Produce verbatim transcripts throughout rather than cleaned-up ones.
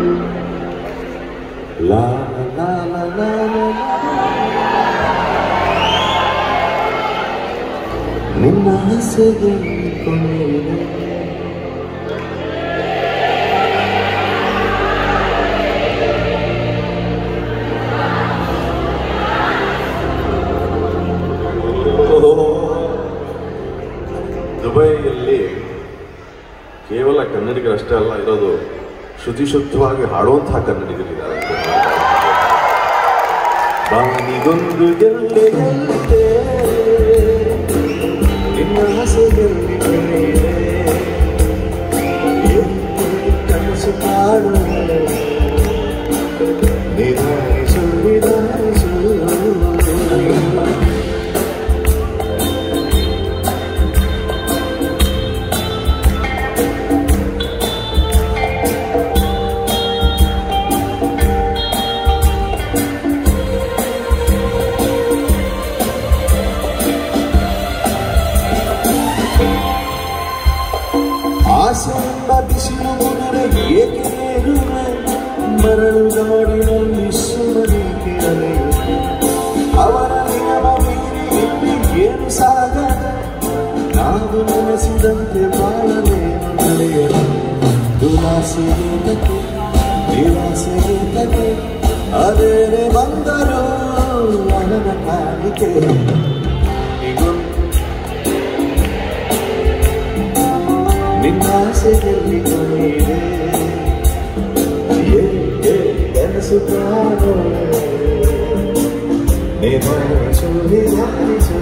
La la la la la ನಿನ್ನ ಆಸೆಗೆ ಕೊನೆಯಿದೆ ದುಬೈಯಲ್ಲಿ ಕೇವಲ ಕನ್ನಡಿಗರಷ್ಟೇ ಅಲ್ಲ ಇರೋದು, ಶ್ರುತಿ ಶುದ್ಧವಾಗಿ ಹಾಡುವಂತಹ ಕನ್ನಡಿಗರಿದ್ದಾರೆ. ಬಾನಿಗೊಂದು ಗೆಲ್ಲೆಯಂತೆ ನಿನ್ನ ಆಸೆಯಲ್ಲಿ ಕೊನೆಯಿದೆ, ಕನಸು ಕಾಣುವೆ ನಿಧಾನಿಸು ನಿಧಾನಿಸು. ಆಸೆಯಿಂದ ಬಿಸಿಲು ಮುದರೆ ಏಕೆ ಇರುವೆ, ಮರಳು ಗಾಡಿನಲ್ಲಿ ಸುಮ್ಮನೇಕೆ ಅಲೆಯುವೆ. ಅವರ ನಿಯಮ ಮೀರಿ ಇಲ್ಲಿ ಏನು ಸಾಗದೆ, ನಾವು ನೆನೆಸಿದಂತೆ ಬಾಳಲೇನು ನಡೆಯಲು. ದುರಾಸೆಗೆ ತಕ್ಕೆ ನಿರಾಸೆಗೆ ತಕ್ಕೆ ಅದೇನೆ ಬಂದರು ಅವನ ಕಾಣಿಕೆ. ನಿನ್ನ ಆಸೆಯಲ್ಲಿ ಕೊನೆಯಿದೆ, ಕನಸು ಕಾಣುವೆ ನಿಧಾನಿಸು ನಿಧಾನಿಸು.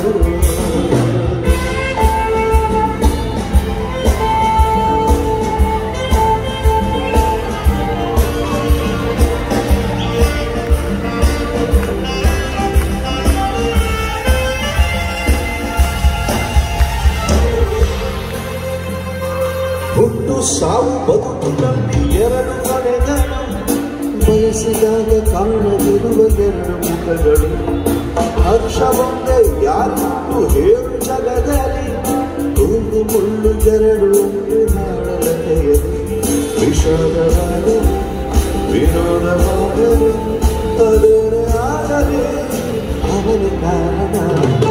ಹುಟ್ಟು ಸಾವು ಬದುಕಿನಲ್ಲಿ ಎರಡು ಕಡೆಗಳು, ಬಯಸಿದಾಗ ಕಾಣದಿರುವ ಎರಡು ಮುಖಗಳು. ಹರ್ಷ ಒಂದೇ ಯಾರಿಗೂ ಹೇಳು ಜಗದಲ್ಲಿ, ತೂಗು ಮುಳ್ಳು ಎರಡು ಮಾಡಲತೆಯಲಿ. ವಿಷಾದವಾಗಲಿ ವಿನೋದವಾಗಲಿ ಅದೇನೇ ಆಗಲಿ ಅವನ ಕಾರಣ.